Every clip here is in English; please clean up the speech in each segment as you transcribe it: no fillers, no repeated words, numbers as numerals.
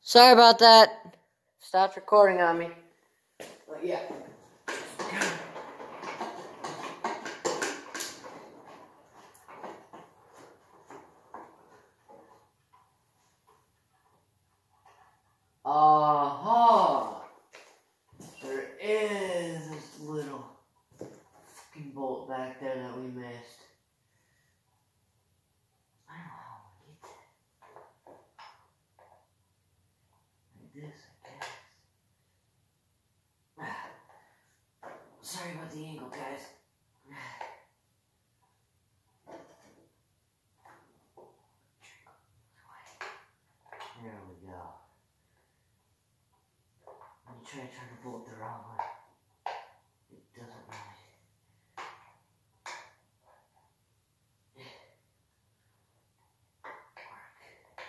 Sorry about that. Stopped recording on me. But yeah. There is this little fucking bolt back there that we missed. I don't know how we get that. Like this, I guess. Sorry about the angle, guys. There we go. When you try to turn the bolt the wrong way, it doesn't really work.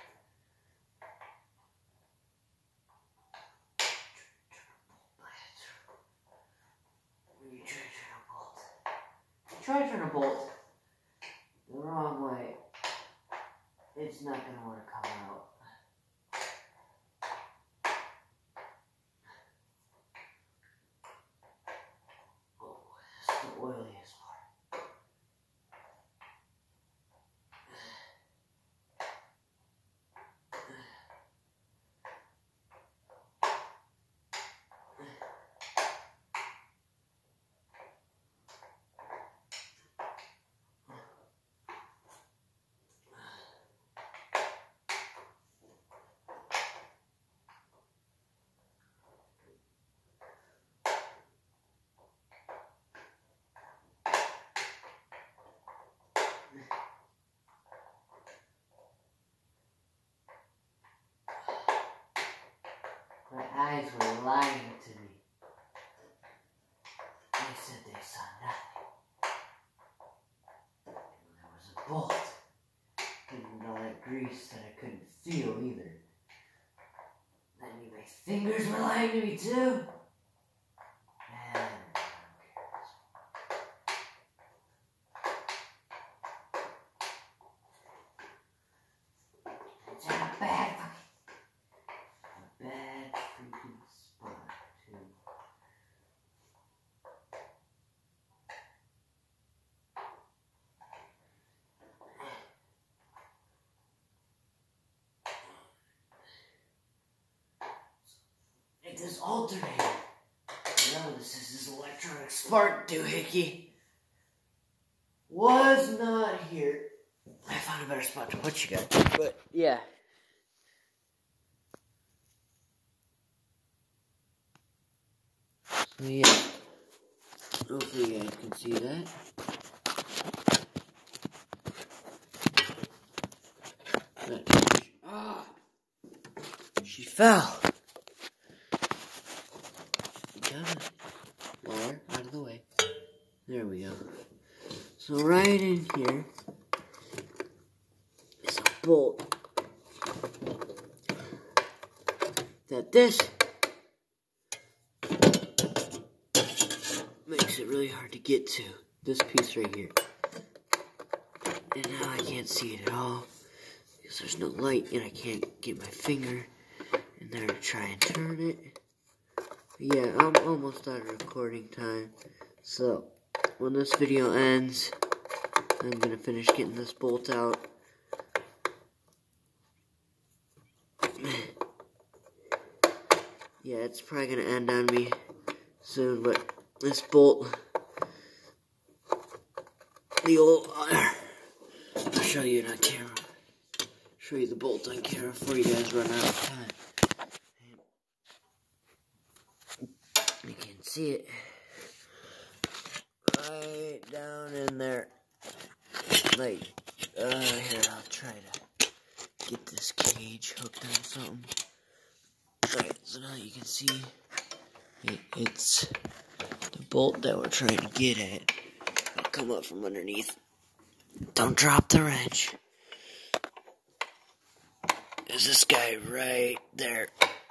When you try to turn a bolt the wrong way, it's not going to want to come out. The oiliest part. My eyes were lying to me. They said they saw nothing. And there was a bolt hidden in all that grease that I couldn't feel either. That means my fingers were lying to me too. Man, it's a bad freaking spot too. Like this alternator. No, this is this electronic spark doohickey. Was not here. I found a better spot to put you guys, but yeah. So yeah, hopefully you guys can see that. She fell. Lower, out of the way. There we go. So right in here is a bolt that this makes it really hard to get to. This piece right here. And now I can't see it at all because there's no light and I can't get my finger in there to try and turn it. But yeah, I'm almost out of recording time. So when this video ends, I'm gonna finish getting this bolt out. Yeah, it's probably gonna end on me soon, but this bolt, the old, I'll show you it on camera. Show you the bolt on camera before you guys run out of time. You can see it right down in there. Like, here, I'll try to get this cage hooked on something. Alright, so now you can see it's the bolt that we're trying to get at. I'll come up from underneath. Don't drop the wrench. There's this guy right there.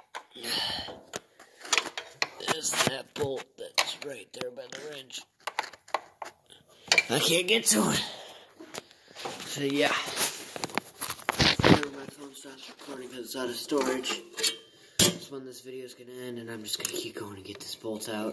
There's that bolt that's right there by the wrench. I can't get to it. So yeah. My phone stops recording because it's out of storage. knows when this video is going to end, and I'm just going to keep going and get this bolt out.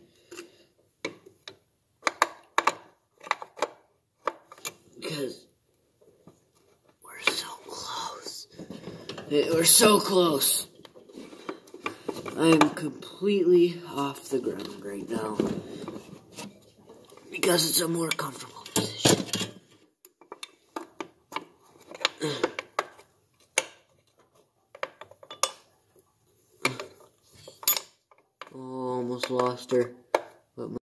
Because we're so close. We're so close. I am completely off the ground right now. Because it's a more comfortable position. Oh, almost lost her.